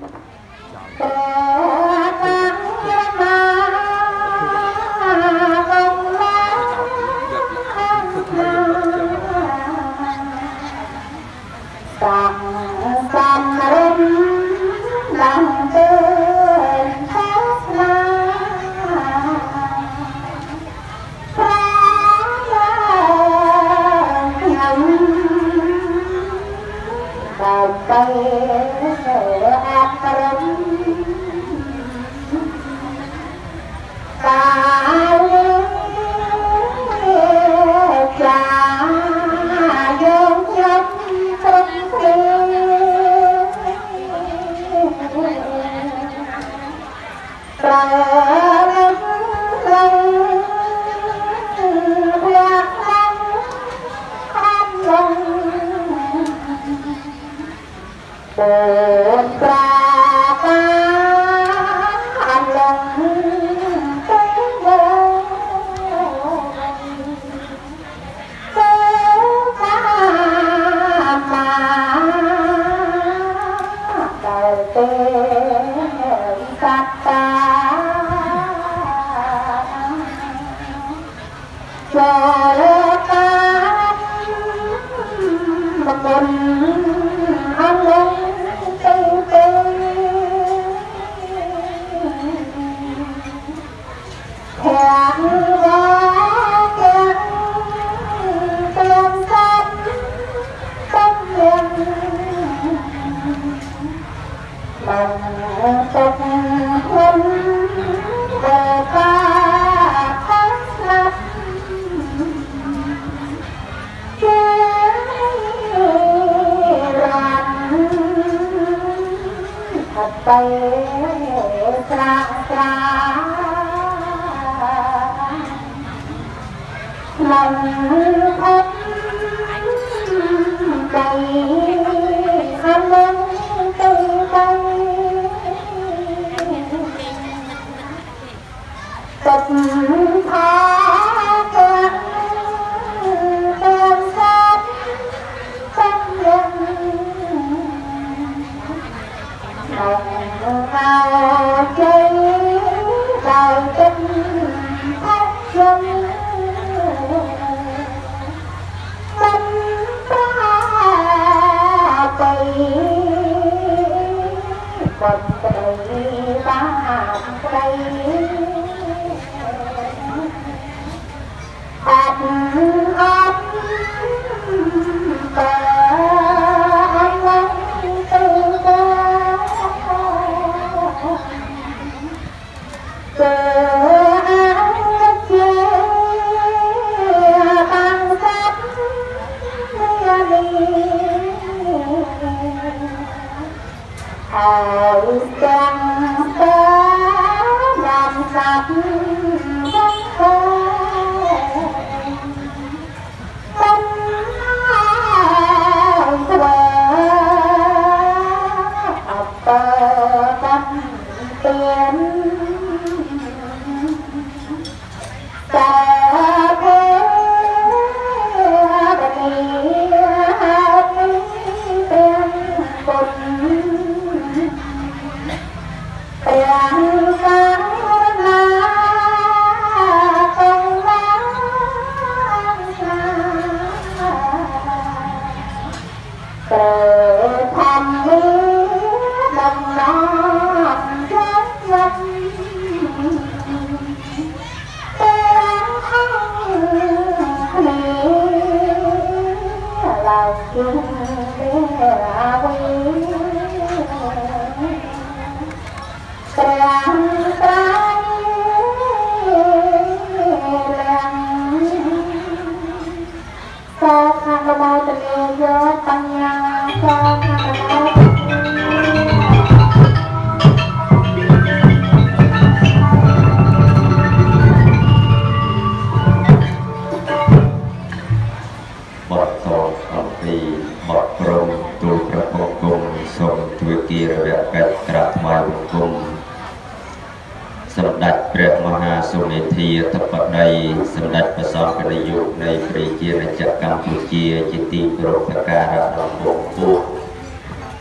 ក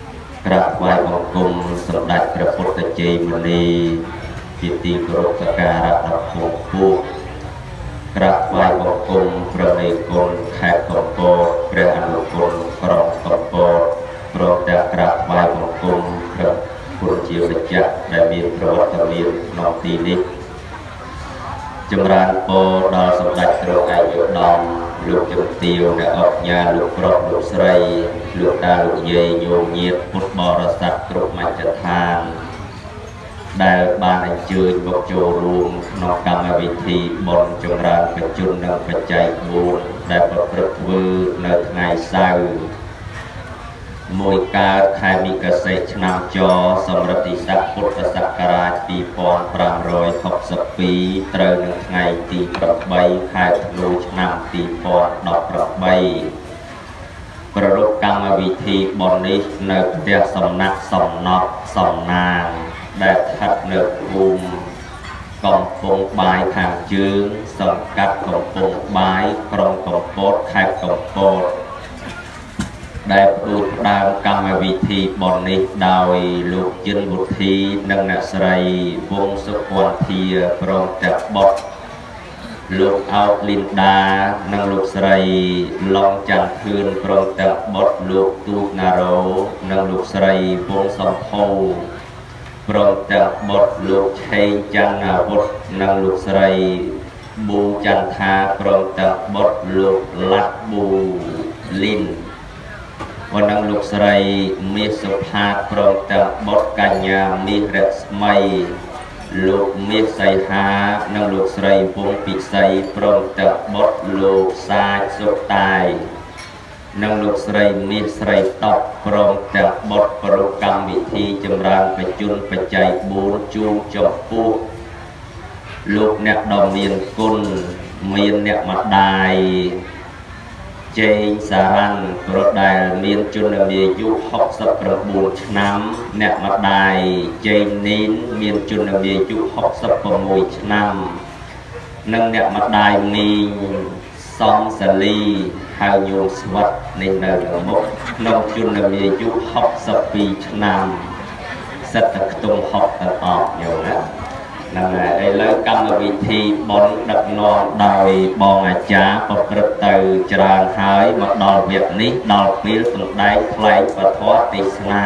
กราบไหว้บังคมสมเด็จพระพุทธเจ้ามุนีพิธีกรบสการะนับพงผู้กราบไหว้บังคมพระเมรุกลแขกกำปอพระอนุกลกรองกำปอโปรดแต่กราบไหว้บังคมพระพุทธเจ้าวิจักรได้มีประวัติมีนองตีนิจำรานโปดอสมเด็จพระอายุดอมลูกจำเตียวในออกญาลูกกรอบลูกสไรลูกดาลูกเยยโยมเยียบพุทธบริษัทกรุมัจจทานได้บานเจยบกโจรูมนอกกรรมวิธีบนจำรานประจุนนปัจจัยบุญได้ประพฤติวือในไงเศร้ามวยการไทยมีเกษตรชนำจอสมรติศักดิ์พุทธศักราชปีปอนปรามรอย60 ปีเตรหนึ่งไงตีประใบไทยธนูชนำตีปอนดอกประใบประรบกรรมวิธีบนนี้ในเดียสำนักสำนอกสำนางได้ทัดเนื้อภูมิกองปงบายทางจืงสังกัดกองปงบายกรองกองโปดไข่กองโปดได้ปูดดาวกรรมวิธีบนนี้ดาวลูกยินบุตรีนังนัสไรวงสุขวันเทียปรองจับบดลูกเอาลินดานังลูกสไรลองจังคืนปรองจับบดลูกตูนาโรนังลูกสไรวงสมโพปรองจับบดลูกเชยจันนาบดนังลูกสไรบูจันทาปรองจับบดลูกลัดบูลินวันนังลูกสไรมีสุภาพปรองจับบดกัญญามีเรศไม่ลูกมีใส่หานังลูกสไรวงปิใส่ปรองจับบดลูกสายสุดตายนังลูกสไรมีใส่ตอกปรองจับบดปรุกรรมวิธีจำรานประจุนปัจจัยบูนจูจบปูลูกเนกดอมเมียนกุลเมียนเนกมาได้เจงสารันโปรดได้เมียนจุนเมียยุ60 ประบูนน้ำเนกมาได้เจงนิ้นเมียนจุนเมียยุ60 ประมวยน้ำนังเนกมาได้มีซองสลีหาโยสวัสดิ์ในเนื้อมุกนงจุนเมียยุ60 ปีน้ำสัตตตุง6ตออกอยู่นะนั่นแหละไอ้เลิกกรรมวิธีบนดักนอนโดยบองอาจารย์ประพฤติตือจราหายมาดอลเวียดนี้ดอลปีสมได้ใครประทวติสนา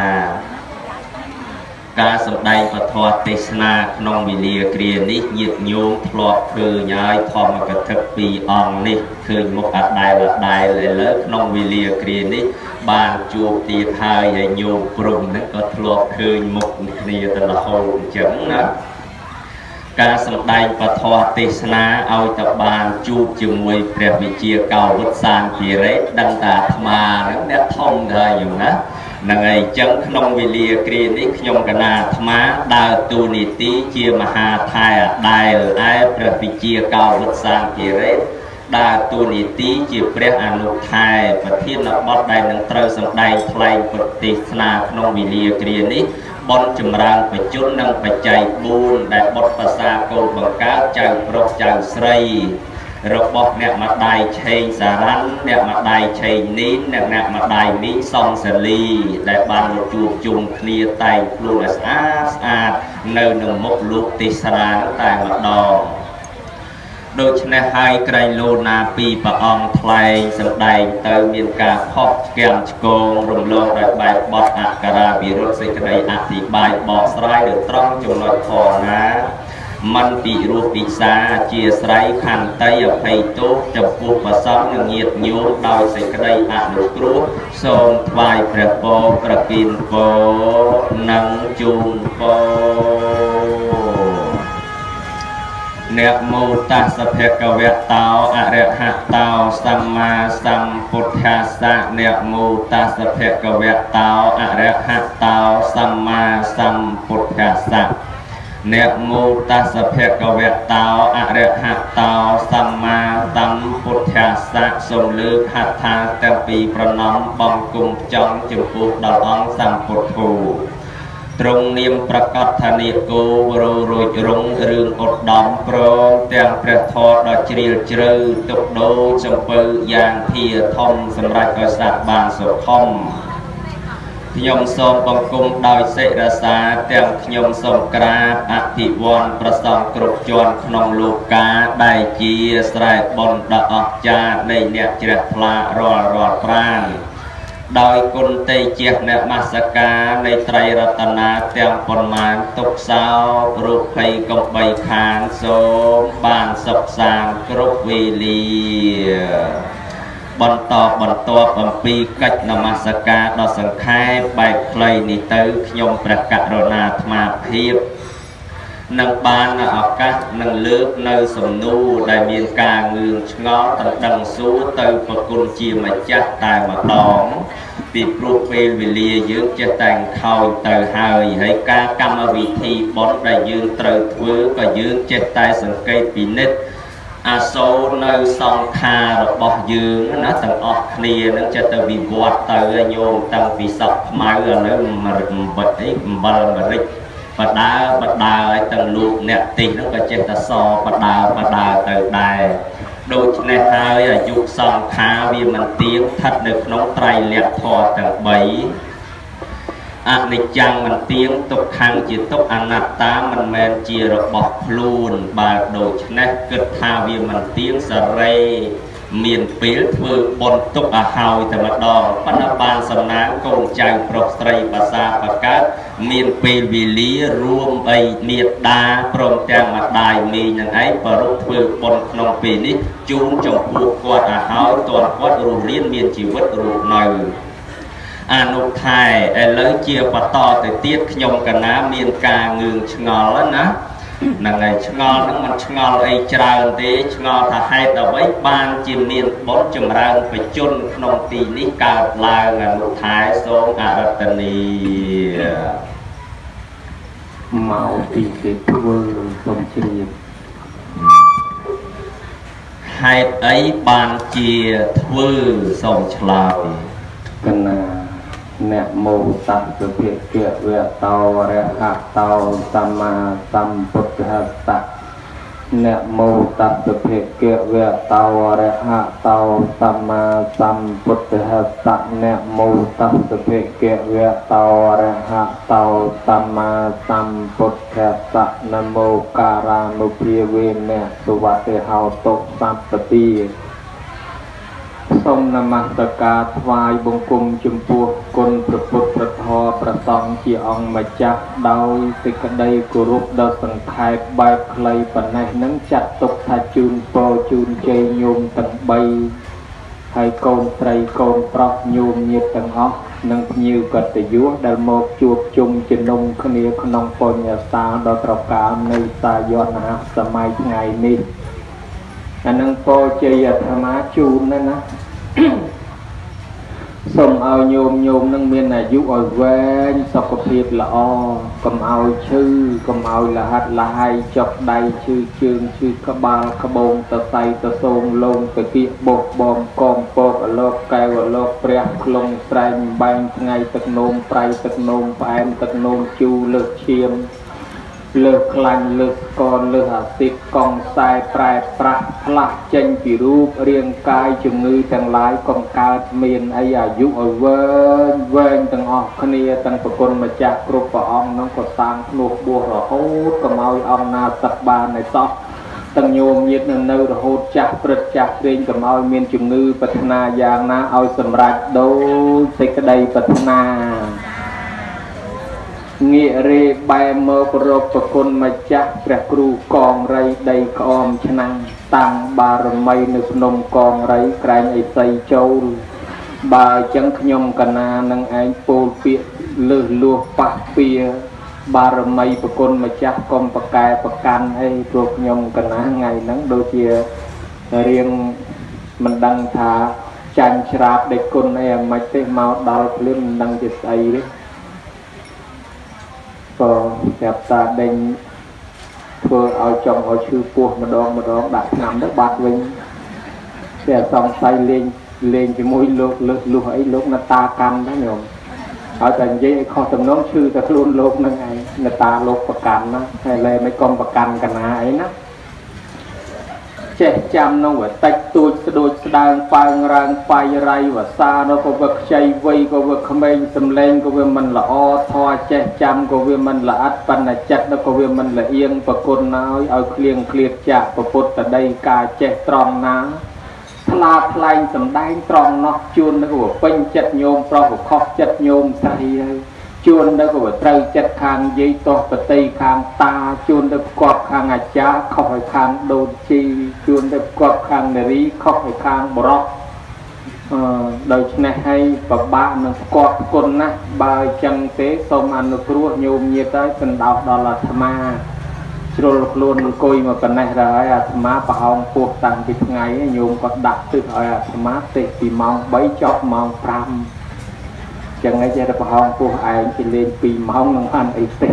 การสมได้ประทวติสนาขนมวิเลียเกรียนี้หยิบโยงทลอดคือย้ายทอมกระทึกปีอ่องนี่คือมุกอัดได้ละได้เลยเลิกขนมวิเลียเกรียนี้บางจูบตีทายใหญ่โยงปรุงนั้นก็ทลอดคือมุกเกลียตละโหจังนะการสมได้ปฐวติสนาเอาตบานจูบจมวยเปรียบวิเชียเก่าวัดสานกีเรดังตาธมานั้นเนี่ยท่องได้อยู่นะนังไอจังขนมวิเลียกรีนิขยมกนาธมาดาวตูนิติเจียมหาไทยได้ไอเปรียบวิเชียเก่าวัดสานกีเรดาวตูนิติเจียเปรียบอนุไทยประเทศนบดได้นังเตอสมได้ใครปฏิสนาขนมวิเลียกรีนิบนจำรางประจุนนังปัจจัยบูนได้บทภาษาโกบังกาเจ้าปรกเจ้าสไรระบบเนี่ยมาได้เชงสารันเนี่ยมาได้เชงนิ้นเนี่ยมาได้นิ้นซองสลีได้บานจูบจุ่มเคลียไตปลูกสอาดเนินมุกลูกติสราแต่มาดองโดยชนะให้ไกรโลนาปีปะองไทยสำได้เติมมีการพบแกมโกงรวมโลกได้ใบบอดอักราบิรุสิกระไดอธิบายบอกสไลเดือดตรองจงนอยคอนะมันปีรูปิซาเจียสไลขันไตอภัยโตจับปูผสมเงียบโยดโดยสิกระไดอนุกรุทรงทวายพระโปกระกินโปนังจุงโปเนโมตัสสะภะคะวะโตอะระหะโตสัมมาสัมพุทธัสสะเนโมตัสสะภะคะวะโตอะระหะโตสัมมาสัมพุทธัสสะเนโมตัสสะภะคะวะโตอะระหะโตสัมมาสัมพุทธัสสะทรงเลือกหัตถาแต่ปีประนอมบังกุมจองจมพูดดอกองสัมพุทโธตรงเนียมประกอบธนิโกวโรโรยรงเรื่องอดดอมโปรเตียงประทอดดอกเจริญเจริญตกโดจมเปยยางเทียทอมสำหรับกษัตริย์บางสุขคมខ្ញុំសូមបង្គំដោយសេចក្ដីសាទាំងខ្ញុំសូមក្រាបអភិវ័ណ្ណព្រះសង្ឃគ្រប់ជាន់ក្នុងលោកាដែលជាស្រែបុណ្យដ៏អស្ចារ្យនៃអ្នកជ្រះថ្លារាល់ប្រាណដោយគុណទេជះនមស្ការនៃត្រៃរតនាទាំងប៉ុន្មានទុកសោរូបភ័យកំបីខានសូមបានសុខសាន្តគ្រប់វេលាបន្តអំពីកិច្ចនមស្ការដ៏សង្ខេបបែបខ្លីនេះទៅខ្ញុំព្រះករុណាអាត្មាភាពនឹងបានឱកាសនឹងលើកនៅសំណួរដែលមានការងឿងឆ្ងល់ដណ្ដឹងសួរទៅប្រគុណជាម្ចាស់តែម្ដងពីព្រោះពេលវេលាយើងចេះតែខោចទៅហើយការកម្មវិធីបុណ្យដែលយើងត្រូវធ្វើក៏យើងចេះតែសង្កេតពិនិត្យអាសូរនៅសង្ខាររបស់យើងណាទាំងអស់គ្នានឹងចេះទៅវិវត្តទៅញោមតាំងពីសក់ខ្មៅឥឡូវមរិចអំបិចអីអំបិលមរិចបដើឲ្យទាំងលោកអ្នកទីនោះក៏ចេះតែសបដើទៅដែរដូច្នេះហើយអាយុសង្ខារវាមិនទៀងស្ថិតនៅក្នុងត្រៃលក្ខធម៌ទាំង3អនិច្ចំមិនទៀងទុក្ខំជាទុក្ខអនត្តាមិនមែនជារបស់ខ្លួនបើដូច្នេះគិតថាវាមិនទៀងសរេមានពេលធ្វើបុណ្យទុកឲ្យហើយតែម្ដងប៉ុន្តែបានសំណាងកូនចៅប្រុសស្រីភាសាបកើតមានពេលវេលារួមបីមេត្តាព្រមទាំងម្ដាយមីងនឹងឯងប្រពធ្វើបុណ្យក្នុងពេលនេះជូនចំពោះគាត់ឲ្យហើយតើគាត់រស់រានមានជីវិតរស់នៅអនុថែឥឡូវជាបន្តទៅទៀតខ្ញុំកណាមានការងឿងឆ្ងល់ណាហ្នឹងហើយឆ្ងល់ហ្នឹងមិនឆ្ងល់អីច្រើនទេឆ្ងល់ថាហេតុអ្វីបានជាមានបុណ្យចម្រើនបជនក្នុងទីនេះកើតឡើងអនុថែសូមអរតនីមកពីគេធ្វើសូមជ្រាបហេតុអីបានជាធ្វើសូមឆ្លើយកណាអ្នកមោតស្សភិក្ខវៈតោរហតោសម្មាសម្ពុទ្ធស្សៈអ្នកមោតស្សភិក្ខវៈតោរហតោសម្មាសម្ពុទ្ធស្សៈអ្នកមោតស្សភិក្ខវៈតោរហតោសម្មាសម្ពុទ្ធស្សៈនមោការានុភាវេនៈសុវតិហោតុសัพពតិសូមនមស្ការថ្វាយបង្គំចំពោះគុណព្រះពុទ្ធព្រះធម៌ព្រះសង្ឃជាអង្គម្ចាស់ដោយសេចក្តីគោរពដ៏សង្ខេបបែបខ្លីប៉ុណ្ណេះនឹងចាត់ទុកថាជូនពរជូនជ័យញោមទាំង3ហើយកូនស្រីកូនប្រុសញោមញាតិទាំងអស់និងភ្ញៀវកតញ្ញូដែលមកជួបជុំជំនុំគ្នាក្នុងបុណ្យសាលដ៏ត្រកាលនៃសាយនៈសម័យថ្ងៃនេះអានឹងពរជ័យអាត្មាជូនណាសូមឲ្យញោមនឹងមានអាយុឲ្យវែងសុខភាពល្អកុំឲ្យឈឺកុំឲ្យលហាត់លហាយចុកដៃឈឺជើងឈឺក្បាលក្បូងសរសៃសសូងលងតាគៀកបោកបងកងពកអលោកកែវអលោកព្រះខ្លងស្រែងបែងថ្ងៃទឹកនោមប្រៃទឹកនោមផ្អែមទឹកនោមជូរលើកឈាមលើកខ្លាញ់លើកស្គរលើកអាស៊ីតកង់ខ្សែប្រែប្រាស់ផ្លាស់ចេញពីរូបរាងកាយជំងឺទាំងឡាយកុំកើតមានអីអាយុឲ្យវែងទាំងអស់គ្នាទាំងប្រគុណម្ចាស់គ្រប់ព្រះអង្គនឹងក៏សាងភ្នោះបួសរហូតកុំឲ្យអង្គណាសឹកបានឲ្យសោះទាំងញោមញាតិនៅរហូតចាស់ព្រឹកចាស់ព្រេងកុំឲ្យមានជំងឺប្រាថ្នាយ៉ាងណាឲ្យសម្រេចដោយសេចក្តីប្រាថ្នាងាករេបែមករកប្រគុណម្ចាស់ព្រះគ្រូកងរៃដីក្អមឆ្នាំងតាំងបារមីនៅភ្នំកងរៃក្រែងអីសីចូលបើអញ្ចឹងខ្ញុំកណានឹងឯងពោលពាក្យលើសលួសប៉ះពៀបារមីប្រគុណម្ចាស់កុំប្រកែប្រកាន់អីព្រោះខ្ញុំកណាថ្ងៃហ្នឹងដូចជារៀងមិនដឹងថាចាញ់ច្រាបដេកគុណអីអាម៉េចទេមកដល់ភ្លាមមិនដឹងជាស្អីទេក៏ចាប់តាដេញធ្វើឲ្យចង់ឲ្យឈឺពោះម្ដងដាក់ឆ្នាំទៅបាត់វិញតែសង្ស័យលេងជាមួយលោកលើសលុះអីលោកណតាកាន់ណាញោមហើយតែនិយាយឲ្យខុសតំណងឈឺតែខ្លួនលោកនឹងឯងណតាលោកប្រកាន់ណាហើយលែងមិនកុំប្រកាន់កណាអីណាចេះចាំនោះវាតិចទួចស្ដួចស្ដើងប៉ើងរាងប៉ាយរៃវសានោះក៏វាខ្ចីវ័យក៏វាក្មេងសំឡេងក៏វាមិនល្អធေါ်ចេះចាំក៏វាមិនល្អិតបណ្ណចិត្តនោះក៏វាមិនល្អៀងប្រគុណឲ្យឃ្លៀងឃ្លាតចាក់ពុទ្ធដីការចេះត្រង់ណាថ្លាថ្លែងសំដែងត្រង់នោះជួនទៅក៏ពេញចិត្តញោមប្រុសក៏ខុសចិត្តញោមស្រីហើយជួនទៅក៏ត្រូវចិត្តខាងយាយតោះបតីខាងតាជួនទៅផ្គាប់ខាងអាចារ្យខុសឲ្យខាងដូនជីជួនទៅផ្គាប់ខាងនារីខុសឲ្យខាងបរោះដោយឆ្នេះឲ្យពិបាកនឹងផ្គាប់គុណណាស់បើចឹងទេសូមអនុគ្រោះញោមញាតិឲ្យបណ្ដោះដល់អាត្មាជ្រុលខ្លួនអង្គុយមកប៉ុណ្ណេះដែរហើយអាត្មាប្រហោងពោះតាំងពីថ្ងៃញោមក៏ដាក់ទឹកឲ្យអាត្មាទេពីម៉ោង3ចប់ម៉ោង5ចឹងហើយចេះតែប្រហោងពោះឯងពីលេង2ម៉ោងនឹងបានអីទេ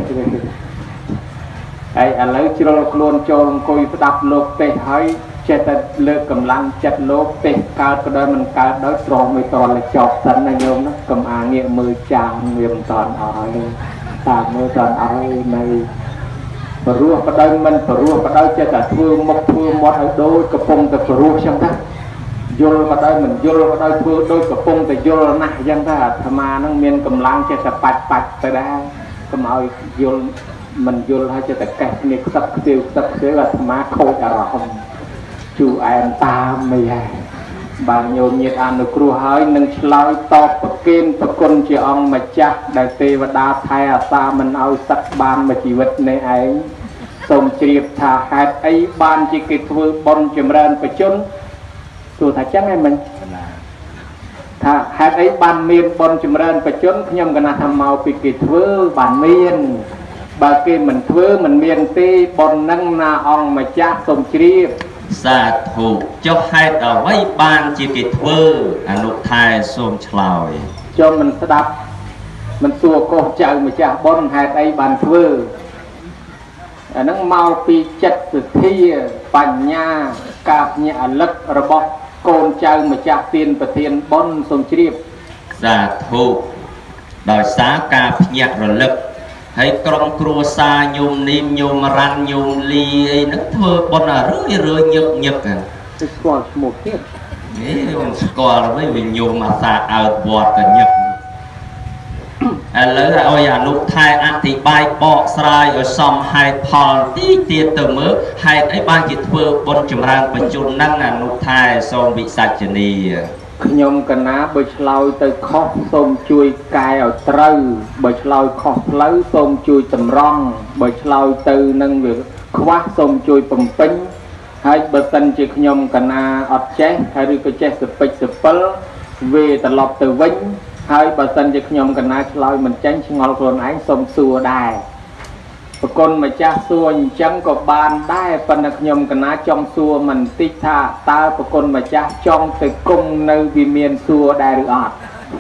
ហើយឥឡូវជ្រុលខ្លួនចូលអង្គុយស្ដាប់លោកទេហើយចេះតែលើកកម្លាំងចិត្តលោកទេកើតក៏ដោយមិនកើតដោយត្រង់មិនតរចប់សិនណាញោមណាកុំអាងាកមើលចាងវាមិនតន់អស់ហើយតាមមើលតន់អស់នៅបរោះបដៅមិនបរោះបដៅចេះតែធ្វើមុខធ្វើមាត់ឲ្យដូចកំពុងតែបរោះចឹងណាយល់បដៅមិនយល់បដៅធ្វើដូចកំពុងតែយល់ណាស់ចឹងថាអាត្មានឹងមានកម្លាំងចេះតែបាច់ទៅដែរកុំឲ្យយល់មិនយល់ហើយចេះតែកេះគ្នាខ្សឹបខ្សៀវអាត្មាខូចអារម្មណ៍ជួអែមតាមមិនហើយបើញោមញាតិអនុគ្រោះហើយនឹងឆ្លើយតបប្រគិនប្រគុណជាអង្គម្ចាស់ដែលទេវតាថែអាសាមិនឲ្យសឹកបានមួយជីវិតនេះឯងសូមជ្រាបថាហេតុអីបានជាគេធ្វើបុណ្យចម្រើនបជនទោះថាចឹងឯងមិនថាហេតុអីបានមានបុណ្យចម្រើនបជនខ្ញុំកណាស់ថាមកពីគេធ្វើបានមានបើគេមិនធ្វើមិនមានទេបុណ្យនឹងណាអង្គម្ចាស់សូមជ្រាបសាធុចុះហេតុអ្វីបានជាគេធ្វើអនុថែសូមឆ្លើយចូលមិនស្ដាប់មិនសួរកូនចៅម្ចាស់បុណ្យហេតុអីបានធ្វើអាហ្នឹងមកពីចិត្តសទ្ធាបញ្ញាការភ្ញាក់រលឹករបស់កូនចៅម្ចាស់ទានប្រធានបុណ្យសូមជ្រាបសាធុដោយសារការភ្ញាក់រលឹកហើយក្រុមគ្រួសារញោមនីមញោមរ៉ាន់ញោមលីអីហ្នឹងធ្វើបុណ្យរឿយញឹកហ្នឹងស្គាល់ឈ្មោះទៀតមិនស្គាល់ទេវាញោមអាសាអើតវត្តក៏ញឹកឥឡូវឲ្យអនុថែអធិប្បាយបកស្រាយឲ្យសមហេតុផលទីទៀតទៅមើលហេតុអីបានជាធ្វើបុណ្យចម្រើនបញ្ជូនហ្នឹងអនុថែសូមវិសាចនីខ្ញុំកណាបើឆ្លើយទៅខុសសូមជួយកែឲ្យត្រូវបើឆ្លើយខុសផ្លូវសូមជួយតម្រង់បើឆ្លើយទៅនឹងវាខ្វះសូមជួយបំពេញហើយបើសិនជាខ្ញុំកណាអត់ចេះហើយឬក៏ចេះសពេចសពិលវាត្រឡប់ទៅវិញហើយបើសិនជាខ្ញុំកណាឆ្លើយមិនចេញឆ្ងល់ខ្លួនឯងសូមសួរដែរប្រគុណម្ចាស់សួរអញ្ចឹងក៏បានដែរប៉ុន្តែខ្ញុំកណាចង់សួរមិនតិចថាតើប្រគុណម្ចាស់ចង់ទៅគង់នៅវិមានសួរដែរឬអត់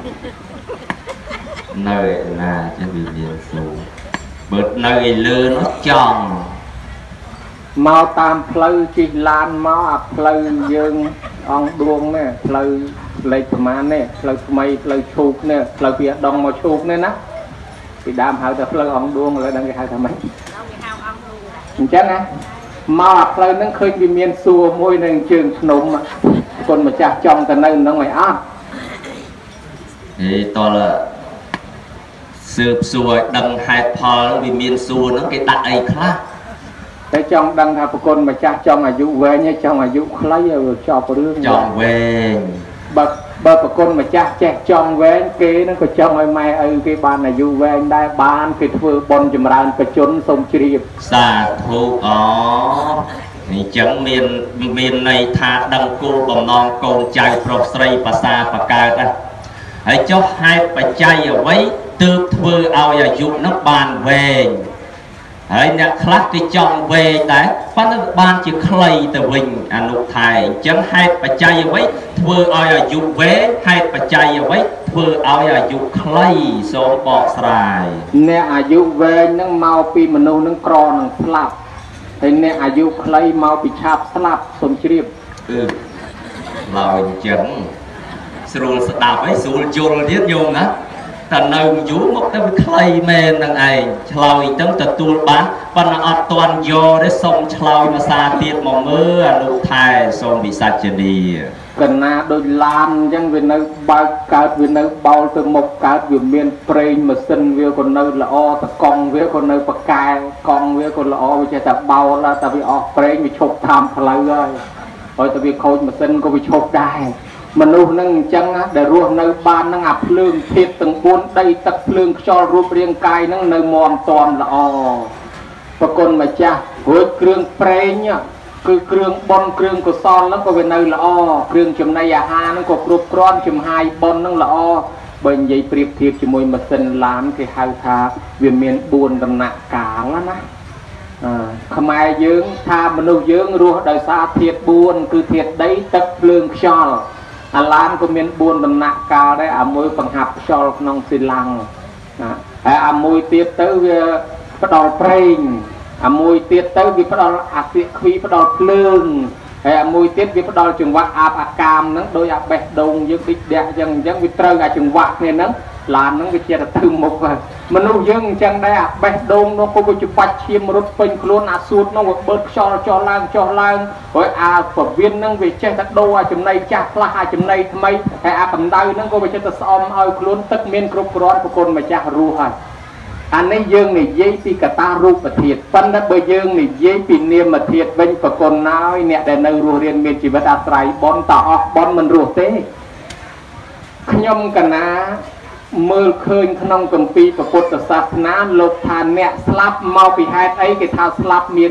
នៅណាចឹងវិមានសួរបើនៅឯលើនោះចង់មកតាមផ្លូវជិះឡានមកអាផ្លូវយើងអង្គឌួងនេះផ្លូវលេខប្រមាណនេះផ្លូវថ្មីផ្លូវឈូកនេះផ្លូវពីដងមកឈូកនេះណាពីដើមហៅថាផ្លូវអង្គឌួងឥឡូវដឹងគេហៅថាម៉េចអញ្ចឹងណាមកអាផ្លូវហ្នឹងឃើញវាមានសួរមួយនៅជើងភ្នំគុណម្ចាស់ចង់ទៅនៅហ្នឹងមិនអត់តលសើបសួរឲ្យដឹងហេតុផលវាមានសួរហ្នឹងគេដាក់អីខ្លះតែចង់ដឹងថាប្រគុណម្ចាស់ចង់អាយុវែងហើយចង់អាយុខ្លីឲ្យចប់រឿងចង់វែងបើប្រគុណម្ចាស់ចេះចង់វែងគេនឹងក៏ចង់ឲ្យម៉ែឪគេបានអាយុវែងដែរបានគេធ្វើបុណ្យចម្រើនបជនសូមជ្រាបសាធុអញ្ចឹងមានន័យថាដឹងគោលបំណងកូនចៅប្រុសស្រីភាសាបកើតណាហើយចុះហេតុបច្ច័យអ្វីទើបធ្វើឲ្យអាយុនោះបានវែងហើយអ្នកខ្លះគេចង់វែងដែរប៉ុន្តែបានជាខ្លីទៅវិញអនុថែអញ្ចឹងហេតុបច្ច័យអ្វីធ្វើឲ្យអាយុវែងហេតុបច្ច័យអ្វីធ្វើឲ្យអាយុខ្លីសូមបកស្រាយអ្នកអាយុវែងហ្នឹងមកពីមនុស្សនឹងក្រនឹងស្លាប់ហើយអ្នកអាយុខ្លីមកពីឆាប់ស្លាប់សូមជ្រាបឡើយអញ្ចឹងស្រួលស្ដាប់ហើយស្រួលយល់ទៀតញោមណាแต่នៅយូរមកទៅវាខ្លីមែននឹងឯងឆ្លើយទៅទទួលបានប៉ុន្តែអត់ទាន់យកទេសូមឆ្លើយមួយសារទៀតមកមើលអនុថែសូមវិសាជនីកណាដូចឡានអញ្ចឹងវានៅបើកកើតវានៅបោលទៅមុខកើតវាមានប្រេងម៉ាស៊ីនវាក៏នៅល្អតកង់វាក៏នៅប៉កែកង់វាក៏ល្អវាចេះតែបោលតែវាអស់ប្រេងវាឈប់តាមផ្លូវហើយតែវាខូចម៉ាស៊ីនក៏វាឈប់ដែរមនុស្សនឹងអញ្ចឹងដែលរស់នៅបាននឹងអាភ្លើងធាតុទាំង4ដីទឹកភ្លើងខ្យល់រូបរាងកាយនឹងនៅមមតមល្អប្រគុណម្ចាស់រួចគ្រឿងប្រេងគឺគ្រឿងបុណ្យគ្រឿងកុសលហ្នឹងក៏វានៅល្អគ្រឿងចំណីអាហារហ្នឹងក៏គ្រប់គ្រាន់ចំហាយបុណ្យហ្នឹងល្អបើនិយាយប្រៀបធៀបជាមួយម៉ាស៊ីនឡានគេហៅថាវាមាន4ដំណាក់កាលណាខ្មែរយើងថាមនុស្សយើងរស់ដោយសារធាតុ4គឺធាតុដីទឹកភ្លើងខ្យល់អាឡានក៏មាន4ដំណាក់កាលដែរអាមួយបង្ហាប់ខ្យល់ក្នុងស៊ីឡាំងហើយអាមួយទៀតទៅវាផ្ដល់ប្រេងអាមួយទៀតទៅវាផ្ដល់អាសៀកខ្វីផ្ដល់ភ្លើងហើយអាមួយទៀតវាផ្ដល់ចង្វាក់អាបអាកាមហ្នឹងដោយអាបេះដូងយើងតិចដេកអញ្ចឹងវាត្រូវអាចង្វាក់គ្នាហ្នឹងឡានហ្នឹងវាជាទៅមុខហើយមនុស្សយើងអញ្ចឹងដែរអាបេះដូងនោះក៏វាច្បាច់ឈាមរត់ពេញខ្លួនអាសួតនោះវាបឺតខ្យល់ចុះឡើងហើយអាប្រវៀនហ្នឹងវាចេះតែដូរអាចំណីចាស់ខ្លះអាចំណីថ្មីហើយអាកម្ដៅហ្នឹងក៏វាចេះតែស្អំឲ្យខ្លួនទឹកមានគ្រប់គ្រាន់ប្រគុណម្ចាស់រស់ហើយអានេះយើងនិយាយពីកតារូបធាតុប៉ុន្តែបើយើងនិយាយពីនាមធាតុវិញប្រគុណហើយអ្នកដែលនៅរស់រៀនមានជីវិតអាស្រ័យបុណ្យតអស់បុណ្យមិនរស់ទេខ្ញុំកណាមើលឃើញក្នុងគម្ពីរពុទ្ធសាសនាលោកថាអ្នកស្លាប់មកពីហេតុអីគេថាស្លាប់មាន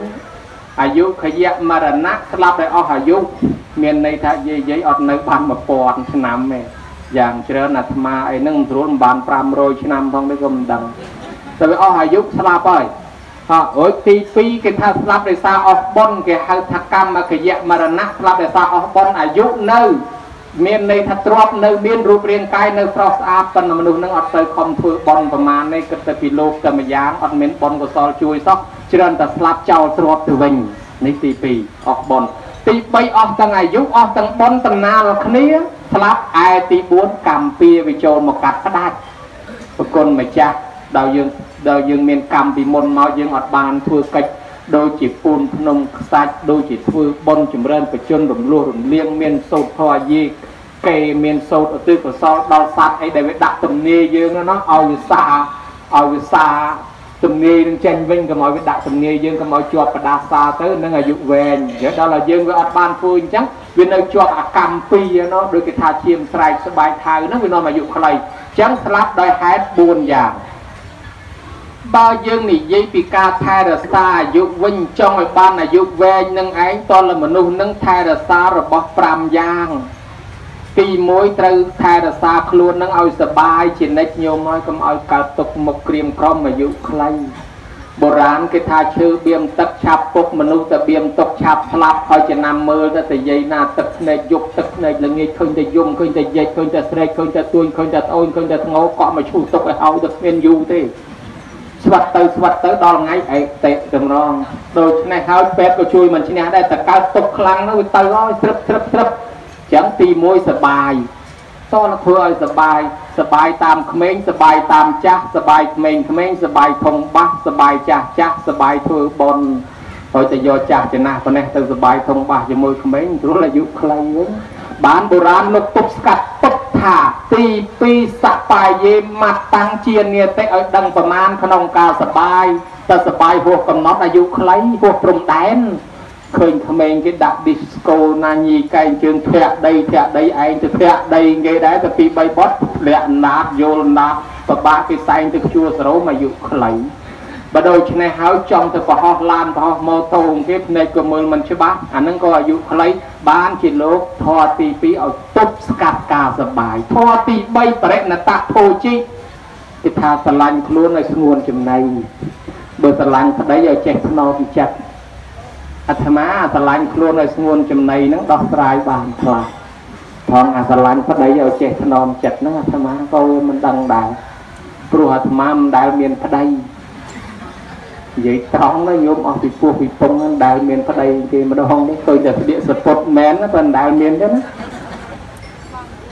4អាយុខយៈមរណៈស្លាប់ដោយអស់អាយុមានន័យថាយាយអត់នៅបាន1000ឆ្នាំទេយ៉ាងច្រើនអាត្មាអីហ្នឹងមិនស្រួលមិនបាន500ឆ្នាំផងទេក៏មិនដឹងតែវាអស់អាយុស្លាប់ហើយរួចទី2គេថាស្លាប់ដោយសារអស់បុណ្យគេហៅថាកម្មគយៈមរណៈស្លាប់ដោយសារអស់បុណ្យអាយុនៅមានន័យថាទ្រព្យនៅមានរូបរាងកាយនៅស្រស់ស្អាតប៉ុន្តែមនុស្សនឹងអត់ទៅខំធ្វើបុណ្យប្រមាណនេះគិតទៅពីលោកតែម្យ៉ាងអត់មានបុណ្យកុសលជួយសោះច្រើនតែស្លាប់ចោលទ្រព្យទៅវិញនេះទី2អស់បុណ្យទី3អស់ទាំងអាយុអស់ទាំងបុណ្យតំណាលគ្នាស្លាប់ឯទី4កម្មពៀវាចូលមកកាត់ផ្ដាច់ប្រគុណម្ចាស់ដល់យើងមានកម្មពីមុនមកយើងអត់បានធ្វើកិច្ចដូចជាពូនភ្នំខ្សាច់ដូចជាធ្វើបុណ្យចម្រើនបជនរំលោះរំលៀងមានសោតធរយាគេមានសោតឧទ្ទិសកុសលដល់សត្វអីដែលវាដាក់ទំនាយយើងណាឲ្យវិសាទំនាយនឹងចេញវិញកុំឲ្យវាដាក់ទំនាយយើងកុំឲ្យជាប់បដាសាទៅនឹងអាយុវែងដល់ឲ្យយើងវាអត់បានធ្វើអញ្ចឹងវានៅជាប់អាកម្មពីរដូចគេថាឈាមស្រែកស្បែកថៅហ្នឹងវានាំអាយុខ្លីអញ្ចឹងស្លាប់ដោយហេតុ4យ៉ាងបើយើងនិយាយពីការថែរក្សាអាយុវិញចង់ឲ្យបានអាយុវែងនឹងឯងតលមនុស្សនឹងថែរក្សារបស់5យ៉ាងទី1ត្រូវថែរក្សាខ្លួននឹងឲ្យសบายជានិច្ចញោមហើយកុំឲ្យកើតទុកមុខក្រៀមក្រំអាយុខ្លីបុរាណគេថាឈើបៀមទឹកឆាប់ពុកមនុស្សតែបៀមទុកឆាប់ស្លាប់ហើយចំណាំមើលទៅយាយណាទឹកភ្នែកយកទឹកភ្នែកល្ងាចឃើញតែយំឃើញតែយិចឃើញតែស្រែកឃើញតែទួញឃើញតែត្អូនឃើញតែធ្ងោកក់មកឈូសទុកឲ្យហើយទៅគ្មានយូរទេស្វិតទៅដល់ថ្ងៃឯតិតម្រងដូច្នេះហើយពេទ្យក៏ជួយមិនឈ្នះដែរតែកើតទុកខ្លាំងនោះវាទៅហើយស្រឹបចឹងទី1សបាយតោះធ្វើឲ្យសបាយតាមក្មេងសបាយតាមចាស់សបាយក្មេងសបាយធំបាសសបាយចាស់សបាយធ្វើបុណ្យហើយទៅយកចាស់ចំណាស់ប៉ុណ្ណេះទៅសបាយធំបាសជាមួយក្មេងស្រួលអាយុខ្លីវិញបានបុរាណលោកទប់ស្កាត់ពុតថាទី2សបាយេម៉ាត់តាំងជានិតិឲ្យដឹងប្រមាណក្នុងការសបាយតែសបាយហួសកំណត់អាយុខ្លីហួសព្រំដែនឃើញក្មេងគេដាក់ disco ណាញីកែងជើងធាក់ដីឯងទៅធាក់ដីគេដែរទៅ2 3បត់លាក់ណាតយល់ណាតប្របាក់គេសែងទៅជួសរោមអាយុខ្លីបើដូច្នេះហើយចង់ទៅប្រហោះឡានប្រហោះម៉ូតូគេភ្នែកក៏មើលមិនច្បាស់អានឹងក៏អាយុខ្លីបានជាលោកធម៌ទី2ឲ្យទប់ស្កាត់ការសបាយធម៌ទី3បរិណតភោជីគេថាស្រឡាញ់ខ្លួនឲ្យស្ងួនចំណៃបើស្រឡាញ់ប្តីឲ្យចេះថ្នមចិត្តអាត្មាស្រឡាញ់ខ្លួនឲ្យស្ងួនចំណៃហ្នឹងដោះស្រាយបានខ្លះផងអាស្រឡាញ់ប្តីឲ្យចេះថ្នមចិត្តហ្នឹងអាត្មាក៏មិនដឹងដែរព្រោះអាត្មាមិនដែលមានប្តីនិយាយត្រង់ណាញោមអស់ពីពោះពីពងហ្នឹងដែលមានប្តីគេម្ដងនេះឃើញតែស្លៀកសពុតមែនប៉ុន្តែដែលមានទេណា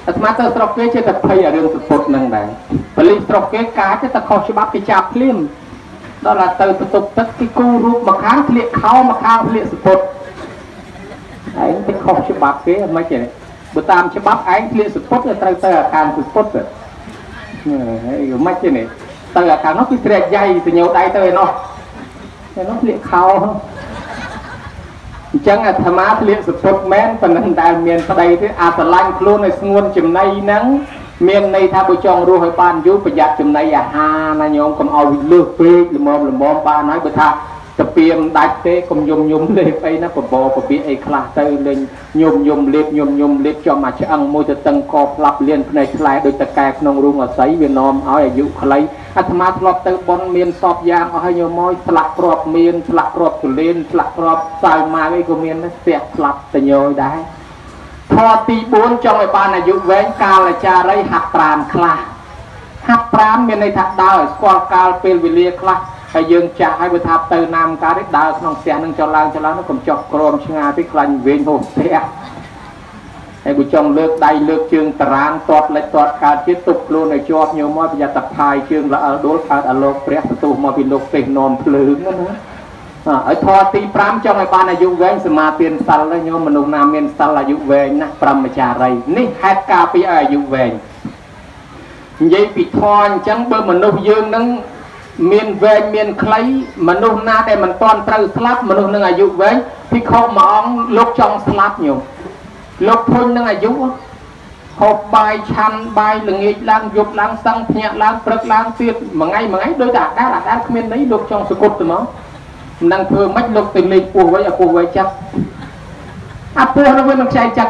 អាត្មាទៅស្រុកគេចេះតែភ័យអារឿងសពុតហ្នឹងដែរបលិស្រុកគេកាចតែខុសច្បាប់គេចាប់ភ្លាមដល់ទៅបន្ទប់ទឹកគេគូរូបមកខាងធ្លាក់ខោមកខាងធ្លាក់សពុតឯងទៅខុសច្បាប់គេមិនទេបើតាមច្បាប់ឯងធ្លាក់សពុតត្រូវទៅអាការសពុតហើយមិនទេទៅអាការនោះគឺត្រែកយ៉ៃទៅញោដៃទៅឯនោះធ្លាក់ខោអញ្ចឹងអាត្មាធ្លាក់សពុតមែនប៉ុន្តែដែលមានប្តីទេអាស្រឡាញ់ខ្លួនឲ្យស្ងួនចំណីហ្នឹងមានន័យថាបើចង់រស់ឲ្យបានយូរប្រយ័ត្នចំណីអាហារណាញោមកុំឲ្យលើសពេកល្មមបានហើយបើថាទៅពីមិនដាច់ទេកុំយំលេបអីណាបបពពាកអីខ្លះទៅលេងយំលេបចំមកឆ្អឹងមួយទៅតឹងកផ្លាប់លៀនភ្នែកខ្លែដូចតកែក្នុងរូងអស័យវានាំឲ្យអាយុខ្លីអាត្មាធ្លាប់ទៅបនមានសពយ៉ាងអស់ហើយញោមមកស្លាក់គ្រាប់មានស្លាក់គ្រាប់ទលេនស្លាក់គ្រាប់សៅម៉ាអីក៏មានដែរស្ទះស្លាប់តញយដែរធម៌ទី4ចង់ឲ្យបានអាយុវែងកាលចារីហាត់ប្រាណខ្លះហាត់ប្រាណមានន័យថាដើរឲ្យស្គាល់កាលពេលវេលាខ្លះហើយយើងចាស់ហើយបើថាទៅណាមកាទេដើរក្នុងផ្ទះនឹងចុះឡើងនោះកុំចុះក្រមឆ្ងាយពេកខ្លាញ់វែងហូរផ្ទះហើយបើចង់លើកដៃលើកជើងតារាងតតលិចតតកើតជាតិទប់ខ្លួនឲ្យជាប់ញោមមកប្រយ័ត្នតែផាយជើងល្អដួលកើតអាលោកព្រះបន្ទោសមកពីលោកទេសនាំភ្លើងណាឲ្យធម៌ទី5ចង់ឲ្យបានអាយុវែងសមាទានសិលញោមមនុស្សណាមានសិលអាយុវែងណាស់ព្រមចារីនេះហេតុការពីអាយុវែងនិយាយពីធម៌អញ្ចឹងបើមនុស្សយើងនឹងមានវែងមានខ្លីមនុស្សណាដែលមិនទាន់ត្រូវស្លាប់មនុស្សនឹងអាយុវែងភិក្ខុមួយអង្គលោកចង់ស្លាប់ញោមលោកភុញនឹងអាយុហូបបាយឆាន់បាយល្ងាចឡើងយប់ឡើងសឹងភ្ញាក់ឡើងព្រឹកឡើងទៀតមួយថ្ងៃដូចតែអាដាលគ្មានន័យលោកចង់សគុតទៅមកមិនដឹងធ្វើម៉េចលោកទៅលេងពោះវិញអាពោះវិញចាក់អាពោះនោះវាមិនខ្ចីចាក់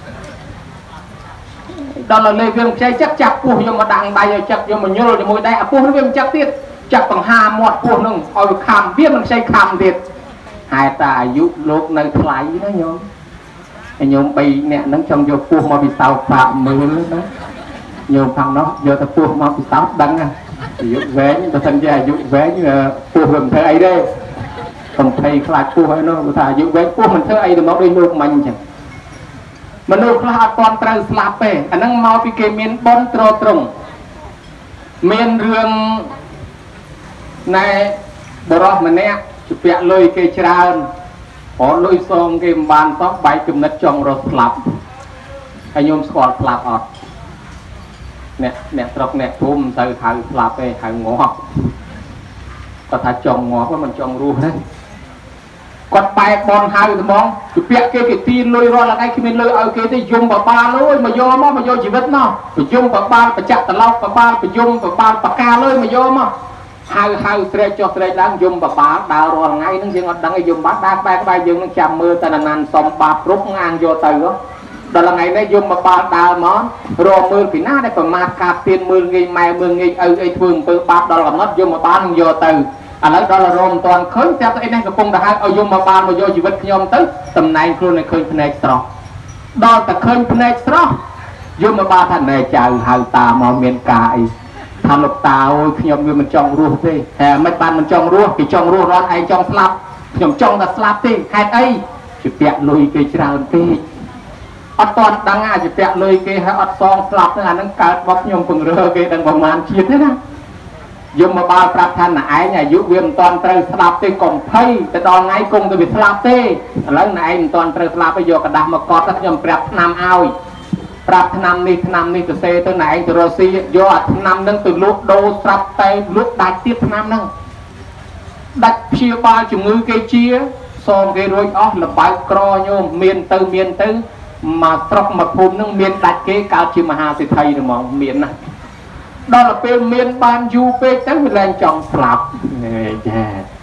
ដល់លើលេងវាមិនខ្ចីចាក់ចាប់ពោះយកមកដាក់ដៃឲ្យចាក់យកមកញុលជាមួយដៃអាពោះនោះវាមិនចាក់ទៀតចាក់បង្ហាមាត់ពោះនោះឲ្យវាខំវាមិនខ្ចីខំទៀតហេតុតែអាយុលោកនៅថ្លៃណាញោមញោម3នាក់ហ្នឹងចង់យកពោះមកពិសោធន៍ប្រាក់មើលណាញោមខាងនោះយកតែពោះមកពិសោធន៍ដឹងណាអាយុវែងបើមិនជាអាយុវែងពោះវាមិនធ្វើអីទេកំភៃខ្លាចពោះហើយនោះថាអាយុវែងពោះមិនធ្វើអីទៅមកដូចលោកមិញអញ្ចឹងមនុស្សខ្លះអត់ទាន់ត្រូវស្លាប់ទេអាហ្នឹងមកពីគេមានបនត្រត្រង់មានរឿងណែបរោះម្នាក់ជពាក់លុយគេច្រើនអត់លុយសងគេមិនបានសោះបែកគំនិតចង់រត់ស្លាប់ហើយញោមស្គាល់ស្លាប់អត់អ្នកស្រុកអ្នកភូមិទៅហៅស្លាប់ទេហៅងាប់គាត់ថាចង់ងាប់មិនចង់រស់ទេគាត់បែកបនហៅត្មងជពាក់គេទីលុយរាល់ថ្ងៃគ្មានលុយឲ្យគេទេយំបបាលអើយមកយកមកយកជីវិតមកប្រយំបបាលបច្ចៈត្រឡប់បបាលប្រយំបបាលបកាលអើយមកយកមកហៅស្រែកចុះស្រែកឡើងយំបបាលដើររាល់ថ្ងៃហ្នឹងយើងអត់ដឹងឲ្យយំបាត់ដើរក្បែរយើងនឹងចាំមើលតែណានសំបាបគ្រប់ងាងយកទៅដល់ថ្ងៃនេះយំបបាលដើរមករកមើលពីណាដែលប្រមាថការទៀនមើលងាយម៉ែមើលងាយឪអីធ្វើអំពើបាបដល់កំណត់យំបបាលនឹងយកទៅឥឡូវដល់រមមិនទាន់ឃើញតែស្អីនេះកំពុងតែហៅឲ្យយំបបាលមកយកជីវិតខ្ញុំទៅតំណែងខ្លួនឲ្យឃើញភ្នែកស្រស់ដល់តែឃើញភ្នែកស្រស់យំបបាលថាណែចៅហៅតាមកមានការអីថាលោកតាអើយខ្ញុំវាមិនចង់រស់ទេតែមិនបានមិនចង់រស់គេចង់រស់រត់ឯងចង់ស្លាប់ខ្ញុំចង់តែស្លាប់ទេហេតុអីជាពាក់លុយគេច្រើនពេកអត់ទាន់ដឹងអាចពាក់លុយគេហើយអត់សងស្លាប់ហ្នឹងអាហ្នឹងកើតមកខ្ញុំពង្រើគេដឹងប្រមាណជាតិទេណាយមមកបាលប្រាប់ថាណែឯងអាយុវាមិនទាន់ត្រូវស្លាប់ទេកុំភ័យទៅដល់ថ្ងៃគង់ទៅវាស្លាប់ទេឥឡូវណែឯងមិនទាន់ត្រូវស្លាប់ទេយកกระดาษមកកត់ទៅខ្ញុំប្រាប់ឆ្នាំឲ្យប្រាប់ឆ្នាំនេះទៅសេទៅណែឯងទៅរកស៊ីយកអាឆ្នាំហ្នឹងទៅលក់ដូរស្រាប់តែលក់ដាច់ទៀតឆ្នាំហ្នឹងដាច់ព្យាបាលជំងឺគេជាសងគេរួចអស់លបើកក្រញោមមានទៅមកស្រុកមកភូមិហ្នឹងមានដាច់គេកើតជាមហាសេដ្ឋីហ្មងមានណាដល់ទៅពេលមានបានយូរពេកទៅវាឡើងចង់ស្លាប់ចា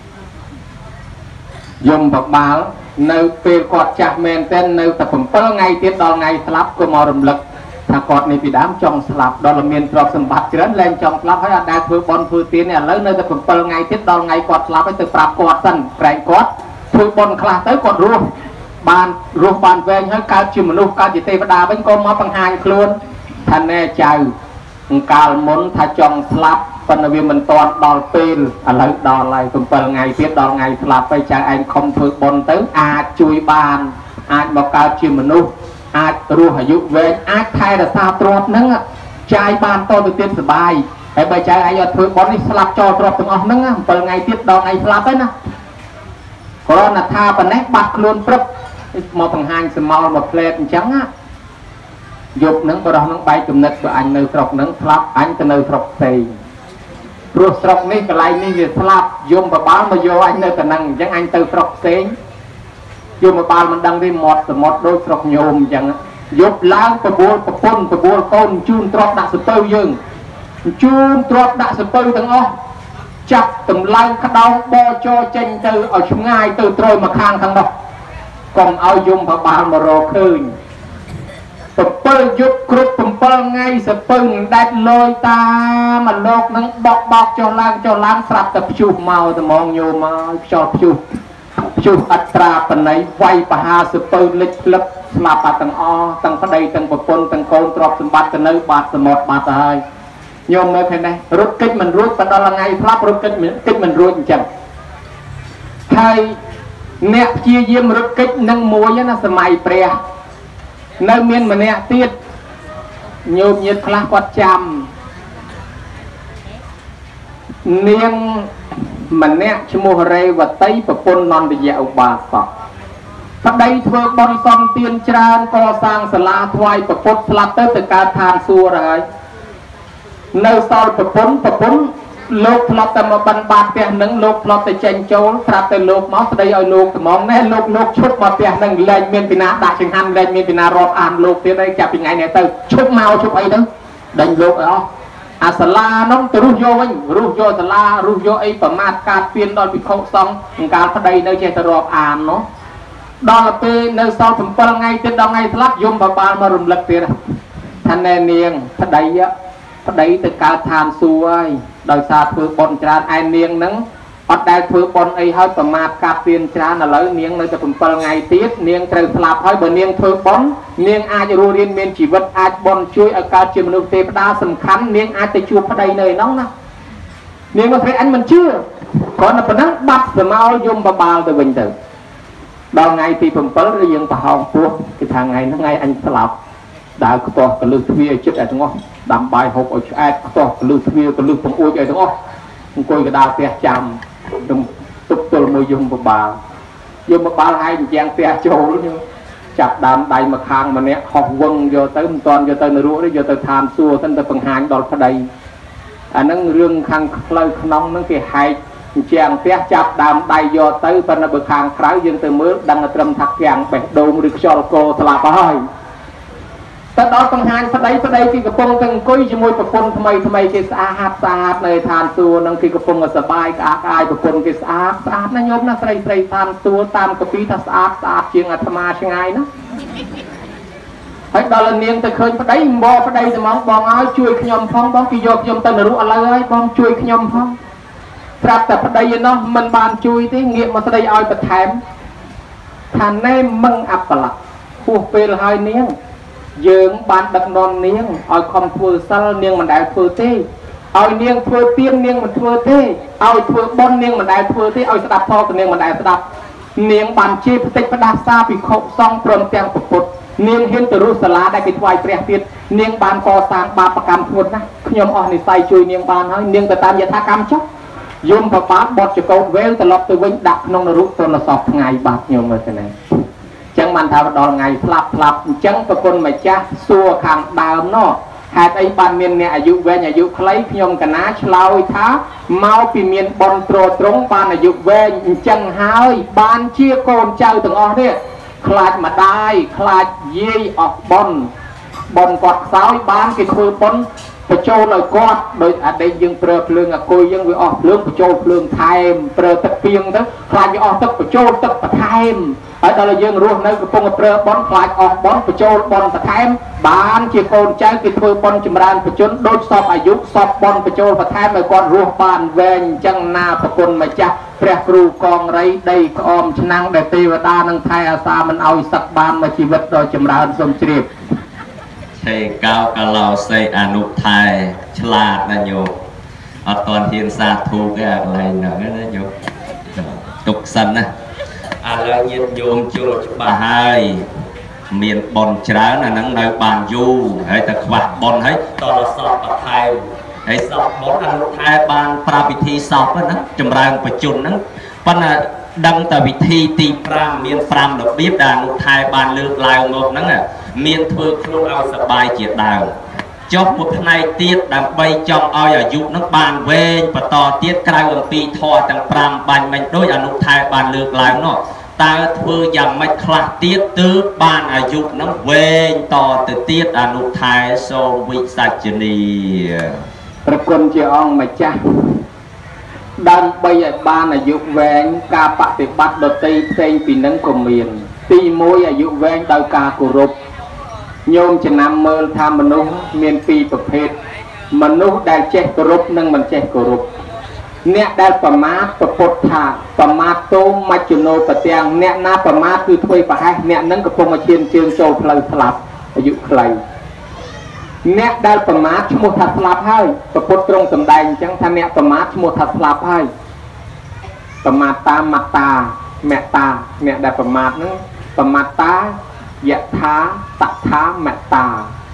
យមបបាលនៅពេលគាត់ចាស់មែនតែនៅតែ7ថ្ងៃទៀតដល់ថ្ងៃស្លាប់ក៏មករំលឹកថាគាត់នេះពីដើមចង់ស្លាប់ដល់មានទ្រព្យសម្បត្តិច្រើនឡើងចង់ស្លាប់ហើយអត់ដែលធ្វើបន់ធ្វើទានឥឡូវនៅតែ7ថ្ងៃទៀតដល់ថ្ងៃគាត់ស្លាប់ហើយទៅប្រាប់គាត់សិនក្រែងគាត់ធ្វើបន់ខ្លះទៅគាត់រស់បានវែងហើយកើតជាមនុស្សកើតជាទេវតាវិញក៏មកបង្ហាញខ្លួនថាណែចៅកាលមុនថាចង់ស្លាប់ប៉ុន្តែវាមិនទាន់ដល់ពេលឥឡូវដល់ហើយ7ថ្ងៃទៀតដល់ថ្ងៃស្លាប់ទៅចៅឯងខំធ្វើបុណ្យទៅអាចជួយបានអាចមកកើតជាមនុស្សអាចរស់អាយុវែងអាចថែរក្សាទ្រព្យហ្នឹងចាយបានតទៅទៀតសុបាយហើយបើចាយឯងអត់ធ្វើបន់នេះស្លាប់ចោលទ្រព្យទាំងអស់ហ្នឹង7ថ្ងៃទៀតដល់ថ្ងៃស្លាប់ហើយណាគ្រាន់តែថាប៉ុណ្ណេះបាត់ខ្លួនព្រឹកមកបង្ហាញសមោលមកផ្លែតអញ្ចឹងណាយប់ហ្នឹងបរោះហ្នឹងបែកគំនិតបើអញនៅស្រុកហ្នឹងស្លាប់អញទៅនៅស្រុកផ្សេងព្រោះស្រុកនេះកន្លែងនេះវាស្លាប់យមបបាលមកយកអញនៅតែហ្នឹងអញ្ចឹងអញទៅស្រុកផ្សេងយមបបាលមិនដឹងទេមាត់សមុទ្រដូចស្រុកញោមអញ្ចឹងយប់ឡើងបបួលប្រពន្ធបបួលកូនជូនទ្រព្យដាក់សពៅយើងជូនទ្រព្យដាក់សពៅទាំងអស់ចាប់តម្លើងក្តោងបចោចេញទៅឲ្យឆ្ងាយទៅត្រួយមកខាងនោះកុំឲ្យយមបបាលមករកឃើញ7យប់គ្រប់7ថ្ងៃសពៅនឹងដាច់លយតាមលោកនឹងបកចុះឡើងស្រាប់តែព្យុះមកត្មងញោមមកខ្យល់ព្យុះអត្រាបណៃវាយបហាសពៅលិចផ្លឹកស្លាប់បាត់ទាំងអស់ទាំងប្តីទាំងប្រពន្ធទាំងកូនទ្រព្យសម្បត្តិទៅនៅបាត់សមុទ្របាត់ទៅហើយញោមមើលឃើញទេរត់កិច្ចមិនរួចទៅដល់ថ្ងៃស្លាប់រត់កិច្ចមិនរួចអញ្ចឹងហើយអ្នកព្យាយាមរត់កិច្ចនឹងមួយណាសម័យព្រះនៅមានម្នាក់ទៀតញោមញាតិខ្លះគាត់ចាំនាងម្នាក់ឈ្មោះរេវតីប្រពន្ធនន្តយៈឧបាសកប្តីធ្វើបុណ្យសន្តានច្រើនកសាងសាលាថ្វាយព្រះពុទ្ធស្លាប់ទៅកើតឋានសួគ៌ហើយនៅសល់ប្រពន្ធលោកផ្លត់តែមកបិណ្ឌបាតផ្ទះនឹងលោកផ្លត់ទៅចេញចូលត្រាប់ទៅលោកមកស្ដីឲ្យលោកត្មងណែលោកឈប់មកផ្ទះនឹងលែងមានពីណាដាក់ចង្ហាន់លែងមានពីណារាប់អានលោកទៀតអីចាប់ពីថ្ងៃនេះទៅឈប់មកឈប់អីទៅដេញលោកឲ្យអស់អាសាលានោះទៅរុះយកវិញរុះយកសាលារុះយកអីប្រមាថការពៀនដល់ភិក្ខុសង្ឃក្នុងការប្តីនៅចេះទៅរាប់អាននោះដល់ពេលនៅសល់7ថ្ងៃទៀតដល់ថ្ងៃស្លាប់យមបបាលមករំលឹកទៀតថាណែនាងប្តីទៅកើតឋានសួគ៌ហើយដោយសារធ្វើបុណ្យច្រើនឯនាងហ្នឹងអត់ដែលធ្វើបុណ្យអីហើយប្រមាថការពៀនច្រើនឥឡូវនាងនៅតែ7ថ្ងៃទៀតនាងត្រូវស្លាប់ហើយបើនាងធ្វើបុណ្យនាងអាចរស់រានមានជីវិតអាចបុណ្យជួយឲ្យកើតជាមនុស្សទេវតាសំខាន់នាងអាចទៅជួបប្តីនៅឯនោះណានាងមកព្រៃអញមិនជឿគ្រាន់តែប៉ុណ្ណឹងបាត់សមោលយមបបាលទៅវិញទៅដល់ថ្ងៃទី7រៀងប្រហោងពោះគឺថាថ្ងៃហ្នឹងថ្ងៃអញស្លាប់ដើរខ្ទាស់កលឹះទ្វារចិត្តឲ្យទាំងអស់ដាំបាយហូបឲ្យឆ្អែតខ្ទាស់កលឹះទ្វារកលឹះបង្អួចឲ្យទាំងអស់អង្គុយកដាលផ្ទះចាំទុកទល់មួយយមបបាលហើយអញ្ចឹងផ្ទះចូលចាប់ដើមដៃមកខាងម្នាក់ហោះវឹងយកទៅមិនតាន់យកទៅនរកទេយកទៅឋានសួគ៌ទៅបង្ហាញដល់ប្តីអាហ្នឹងរឿងខាងផ្លូវក្នុងហ្នឹងគេហែកអញ្ចឹងផ្ទះចាប់ដើមដៃយកទៅប៉ុន្តែបើខាងក្រៅយើងទៅមើលដឹងតែត្រឹមថាគាំងបេះដូងឬខ្យល់កោស្លាប់ហើយតែដល់បង្ហាញប្តីគេកំពុងតែអង្គុយជាមួយប្រពន្ធថ្មីគេស្អាតនៅឋានសួគ៌នឹងគេកំពុងតែសប្បាយក្អាកអាយប្រពន្ធគេស្អាតណាញោមណាស្រីឋានសួគ៌តាមកពីថាស្អាតជាងអាត្មាឆ្ងាយណាហើយដល់នាងទៅឃើញប្តីមកប្តីត្មងបងឲ្យជួយខ្ញុំផងបងគេយកខ្ញុំទៅនរកឥឡូវហើយបងជួយខ្ញុំផងប្រាប់តែប្តីឯនោះមិនបានជួយទេងាកមកស្ដីឲ្យបន្ថែមថាណែមឹងអបលៈហួសពេលហើយនាងយើងបានដឹកនាំនាងឲ្យខំធ្វើសិលនាងមិនដែលធ្វើទេឲ្យនាងធ្វើទាននាងមិនធ្វើទេឲ្យធ្វើបុណ្យនាងមិនដែលធ្វើទេឲ្យស្ដាប់ធម៌ក៏នាងមិនដែលស្ដាប់នាងបានជេរផ្ទិចផ្ដាសាភិក្ខុសង្ឃព្រមទាំងពុទ្ធនាងហ៊ានទៅរុះសាលាដែលគេថ្វាយព្រះទៀតនាងបានកសាងបាបកម្មធ្ងន់ណាស់ខ្ញុំអស់និស្ស័យជួយនាងបានហើយនាងទៅតាមយថាកម្មចុះយមប្របាទបត់ចកោតវែងត្រឡប់ទៅវិញដាក់ក្នុងនរុទនសពថ្ងៃបាទខ្ញុំមើលទៅណាចឹងបានថាដល់ថ្ងៃស្លាប់អញ្ចឹងប្រគុណម្ចាស់សួរខាងដើមនោះហេតុអីបានមានអ្នកអាយុវែងអាយុខ្លីខ្ញុំកណាឆ្លើយថាមកពីមានបុណ្យទ្រទ្រង់បានអាយុវែងអញ្ចឹងហើយបានជាកូនចៅទាំងអស់នេះខ្លាចម្ដាយខ្លាចយាយអស់បុណ្យគាត់ខ្សោយបានគេធ្វើបុណ្យបញ្ចូលឲ្យគាត់ដោយអតីតយើងប្រើភ្លើងអគុយយើងវាអស់ភ្លើងបញ្ចូលភ្លើងថែមប្រើទឹកពីងទៅខ្លាចវាអស់ទឹកបញ្ចូលទឹកបន្ថែមហើយដល់យើងរស់នៅកំពុងប្រើបនខ្លាចអស់បនបញ្ចូលបនបន្ថែមបានជាកូនចៅគេធ្វើបនចម្រើនបជនដូចសពអាយុសពបនបញ្ចូលបន្ថែមឲ្យគាត់រស់បានវែងអញ្ចឹងណាប្រគុណម្ចាស់ព្រះគ្រូកងរីដីក្អមឆ្នាំងដែលទេវតានឹងថែអាសាមិនឲ្យសឹកបានមកជីវិតដ៏ចម្រើនសូមជ្រាបឆេកោកាឡោសេអនុថែឆ្លាតណាញោមអត់តន់ហ៊ានសាធូគេកន្លែងហ្នឹងណាញោមទុកសិនណាឥឡូវញាតិញោមជួលច្បាស់ហើយ miền bòn trá là nắng nơi bàn du hay ta quạt bòn hay to là sọp bạc thai hay sọp bón là thai bàn praviti sọp đó chầm rang và chun đó vẫn là đăng tại vị thi tì pram miền pram được biết đàn thai bàn lược lại ngột nắng à miền thưa kêu ao sập bài triệt đào cho một ngày tiết đàm bay trong oi ở dụ nước bàn về và to tiết cài ở pi thò tầng pram bàn mình đôi ở nút thai bàn lược lại nó ta thưa rằng mạch khạc tiết tứ bàn ở dụ nó về to từ tiết ở nút thai so vị sạch đi ประคุณเจ้าองมาจ้าดันไปอาบานอายุแวงกาปฏิบัติดตีเซงปีนังคมเมียนตีมวยอายุแวงดาวกากุรบโยมจะนำเมืองทำมนุษย์เมียนปีประเภทมนุษย์ได้เจ็กรุบนั่งมันเจ็กรุบเนี่ยได้ประมาทประพดถาประมาทโตมาจุโนปเตียงเนี่ยนาประมาทคือถ้วยประให้เนี่ยนั่งกระพงมาเชียนเชียงโจพลายสลับอายุใครเนี่ยได้ประมาทชั่วโมงถัดสลับให้ประพดตรงสำแดงจังท่านเนี่ยประมาทชั่วโมงถัดสลับให้ประมาทตามาตาแม่ตาเนี่ยได้ประมาทนั้นประมาทตายะท้าตัดท้าแม่ตา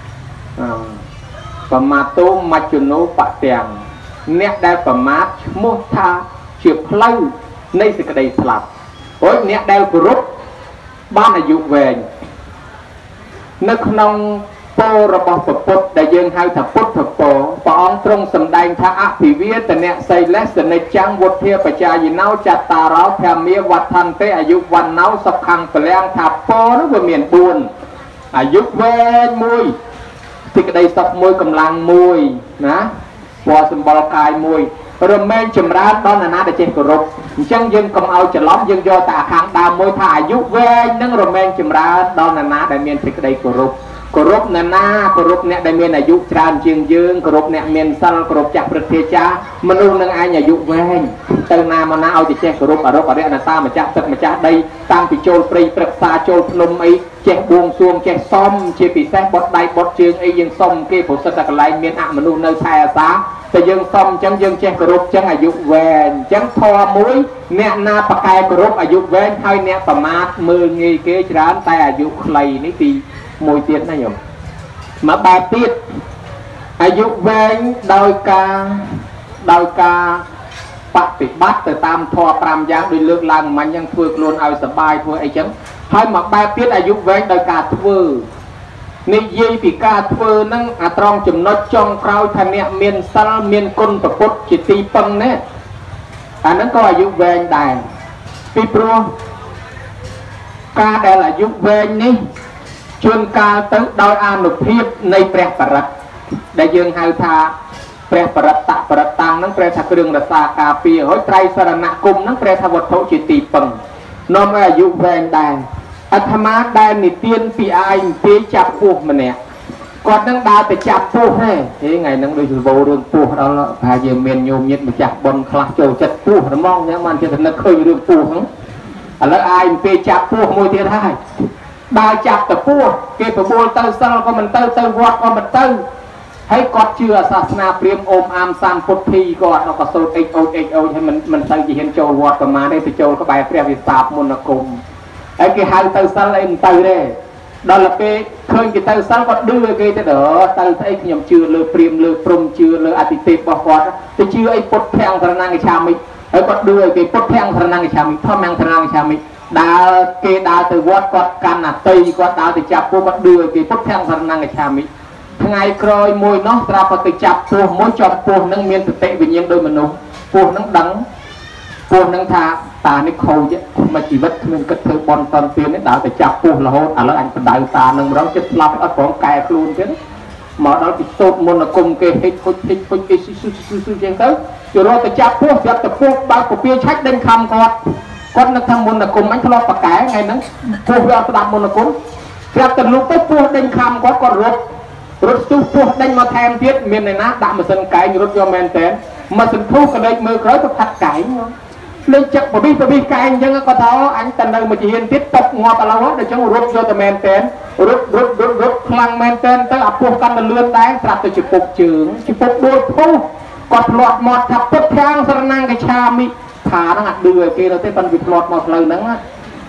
ประมาทโตมาจุโนปเตียงเนี่ยได้ประมาทโมทาเฉียบพลังในสกัดสลับโอ้ยเนี่ยได้กรุบบ้านอายุเวงนึกนองโประบอบปุตได้ยังให้ถับปุตถับโปปองตรงสำแดงท่าอภิเวตเนี่ยใส่เลสในจังวัดเทียปัจจายินเอาจัตตาเราแถมเมียวัดทันเตอายุวันเอาสักครั้งเปลี่ยนถับโปนั่นเป็นเมียนบุญอายุเวงมวยสกัดสักมวยกำลังมวยนะพอสมบัติกายมวยเริ่มแม่จำร้านตอนนั้นได้เจ็บกรุบจังยังกำเอาจะล้อมยังโยตาขังดาวมวยถ่ายยุเวนั่งเริ่มแม่จำร้านตอนนั้นได้เมียนสิกได้กรุบกรุบนั่นนะกรุบเนี่ยได้เมียนอายุจานจึงยืงกรุบเนี่ยเมียนสัลกรุบจากประเทศจ้ามนุษย์นั่งอายุเวเติมนามานาเอาจะเจ็บกรุบอารมณ์อะไรนาตามาจากตึกมาจากได้ตั้งปิโจลปรีปรึกษาโจลพนมไอเจ็บบวงสวงเจ็บซ้อมเจ็บปีแท้บดใดบดจึงไอยังซ้อมเกี่ยวกับสัตว์อะไรเมียนอะมนุษย์ในไทยอาสาแต่ยังซ้อมจังยังเจ็บกรุบจังอายุเวจังทอมุ้ยเนี่ยนาปากายกรุบอายุเวให้เนี่ยประมาทมืองีเกจร้านแต่อายุใครนี่ปีมวยเตี้ยนะโยมมาบาติดอายุเวโดยการปฏิบัติแต่ตามทอปรามยางโดยเลือกลังมันยังฟื้นล้วนเอาสบายฟื้นไอ้จังให้มาบาติดอายุเวโดยการฟื้นนิยายปีกาฟื้นนั่งอัตรองจุ่มนจงคราวทันเนี่ยเมียนซัลเมียนกุนประพุทธจิตตีปังเนี่ยอันนั้นก็อายุเวได้ปีโปรกาได้อายุเวนี้ชวนกาตึกโดยอานุภีในแปรปรัตได้ยังให้ทาแปรปรัตตะปรัตตังนั้นแปรทักเรื่องรัศกาปีหอยไตรสรณกุมนั้นแปรทวัตถุจิตติปังน้อมอายุแรงได้อัธมาได้นิเตียนปีไอปีจับพวกมันเนี่ยก่อนนั่งดาวไปจับพวกให้เฮ้ยไงนั่งโดยสุโบเรื่องพวกเราละพายเมียนโยมยึดมาจับบนคลาโจจัดพวกมองเนี่ยมันจะถึงนักเคยเรื่องพวกนั้นแล้วไอปีจับพวกมวยเตี้ยได้ได้จับแต่พวกเก็บตัวโบลเตอร์ซัลก็มันเตอร์วัดก็มันเตอร์ให้กอดเชื่อศาสนาเปรียมอมอามสามพุทธีกอดเราก็โซเอ็กโอให้มันเตอร์จะเห็นโจวัดประมาณได้สิโจก็ใบเปรียบวิสาบมนกรมไอ้กี่หางเตอร์ซัลเอ็นเตอร์ได้ดอลลาร์เป้เคยกี่เตอร์ซัลก็ดื้อกี่จะเด้อเตอร์ไอ้ขยมเชื่อเลยเปรียมเลยพรมเชื่อเลยอธิเทปบอกว่าจะเชื่อไอ้พุทธแทงธรรมนังชามิไอ้ก็ดื้อกี่พุทธแทงธรรมนังชามิพ่อแมงธรรมนังชามิดาวเกดาวแต่วัดก็กันอ่ะตีก็ดาวแต่จับพวกก็ดื้อกี่พุทธแทงธรรมนังชามิไงครอยมวยน้องตราปฏิจับพวกมวยจอมพวกนั่งเมียนสเตวิญญาณโดยมนุษย์พวกนั่งดังพวกนั่งทาตาในเขาเยอะมาจีวัดเงินกระเทยบอลตอนเตียนนี่ดาวแต่จับพวกเราแล้วอันเป็นดาวตาหนึ่งเราจะรับเอาของแก่ครูนกันหมอเราติดโซดมนกรมเกยพุทธิซิเจงเต้อยู่เราแต่จับพวกจับแต่พวกบางพวกเปียชักเดินคำก่อนนักทำมนกรมมันทะเลาะปะแก่ไงนั้นพวกเราสลับมนกรมจับแต่ลูกไปพวกเดินคำก่อนรถตู้พวกเดินมาแทนเทียบเมียนในน้ำดำมาสันไก่รถยนต์แมนเทนมาสันทุกกันเลยมือเคยก็ผัดไก่เลยจับปะบี้ไก่ยังก็ท้ออันแต่เดินมาจีเห็นทิศตกงอตะละวะเดี๋ยวจังรถยนต์แมนเทนรถพลังแมนเทนตั้งอับพวกกันเลื่อนได้ปรับตัวจิปกจืงจิปกโดยผู้กอดหลอดหมดทับพุทธแทงสรนังกระชามิฐานั่งอัดเดือดเกเราเต้นปันวิปลอดหมดเลยนั่ง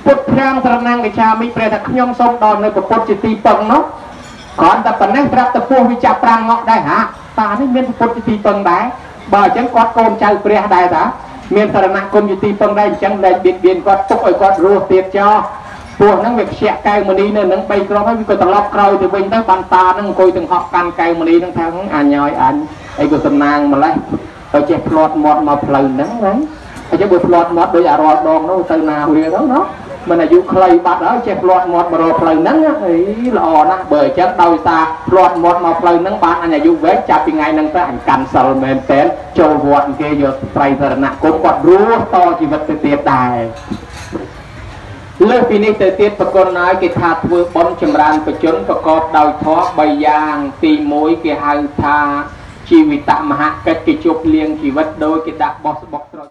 ពុទ្ធប្រាំងត្រណាំងវិជាមីប្រែថាខ្ញុំសូមដល់នៅពុទ្ធជាទីពឹងនោះគ្រាន់តែប៉ុណ្ណេះប្រាប់ទៅពោះវាចាប់ប្រាំងងក់ដែរហាតានេះមានពុទ្ធជាទីពឹងដែរបើអញ្ចឹងគាត់កូនចៅព្រះដែរតាមានសារណគមជាទីពឹងដែរអញ្ចឹងលែងបៀតបៀនគាត់ទុកឲ្យគាត់រស់ទៀតចោលពួកហ្នឹងវាខ្ជាក់កែវមនីនៅនឹង3គ្រាប់ហើយវាក៏ត្រឡប់ក្រោយទៅវិញទៅបានតាហ្នឹងអង្គុយទាំងហក់កាន់កែវមនីហ្នឹងថាអញឲ្យអញអីក៏សំណាងម្លេះហើយចេះផ្លាត់មាត់មកផ្លូវហ្នឹងហ្នឹងអញ្ចឹងបើផ្លាត់មាត់ដូចអារាល់ដងនោះទៅណាវាហ្នឹងណាមិនអាយុខ្លីបាត់ហើយចេះផ្លាត់មាត់មករកផ្លូវហ្នឹងអីល្អណាស់បើអញ្ចឹងដោយសារផ្លាត់មាត់មកផ្លូវហ្នឹងបានអញអាយុវែងចាប់ពីថ្ងៃហ្នឹងទៅអញកាន់សិលមែនតើចូលវត្តគេយកត្រៃសរណគមគាត់រស់តជីវិតទៅទៀតដែរលើសពីនេះទៅទៀតប្រគុណហើយគេថាធ្វើបុណ្យចម្រើនបជនប្រកបដោយធម៌3យ៉ាងទី1គេហៅថាជីវិតមហកិច្ចគេជប់លៀងជីវិតដោយគេដាក់បោះស្បុក